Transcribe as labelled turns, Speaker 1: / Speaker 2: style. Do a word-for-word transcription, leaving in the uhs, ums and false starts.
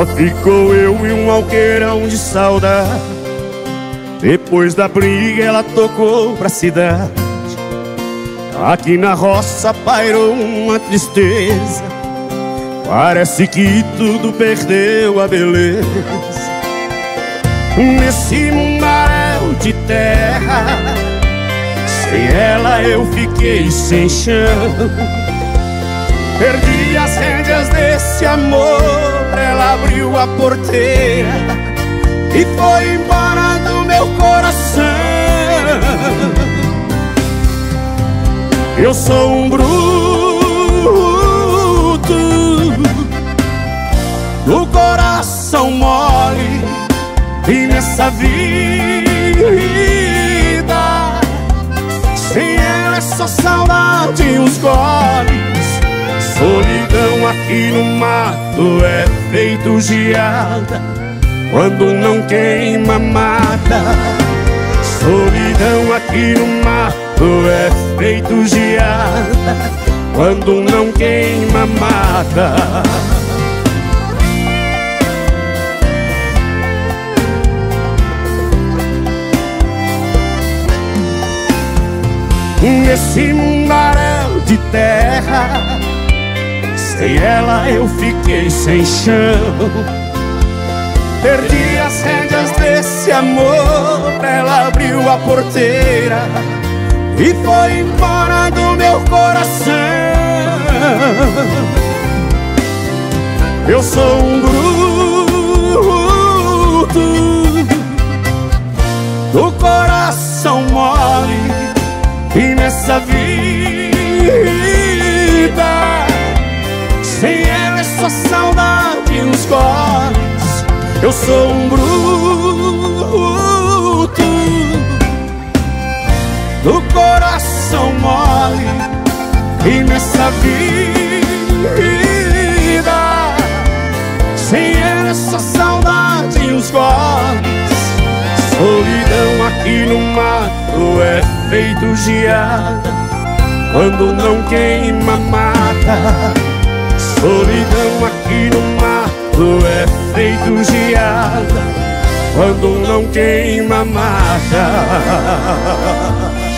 Speaker 1: Só ficou eu e um alqueirão de saudade. Depois da briga ela tocou pra cidade. Aqui na roça pairou uma tristeza. Parece que tudo perdeu a beleza. Nesse mundaréu de terra, sem ela eu fiquei sem chão. Perdi as rédeas desse amor, ela abriu a porteira e foi embora do meu coração. Eu sou um bruto do coração mole, e nessa vida sem ela é só saudade e os goles. Solidão aqui no mato é feito geada, quando não queima mata. Solidão aqui no mato é feito geada, quando não queima mata. Nesse mundaréu de terra, sem ela eu fiquei sem chão. Perdi as rédeas desse amor, ela abriu a porteira e foi embora do meu coração. Eu sou um bruto do coração mole, e nessa vida sem ela é só saudade e uns goles. Eu sou um bruto do coração mole, e nessa vida sem ela é só saudade e uns goles. Solidão aqui no mato é feito geada, quando não queima mata. Solidão aqui no mato é feito geada, quando não queima mata.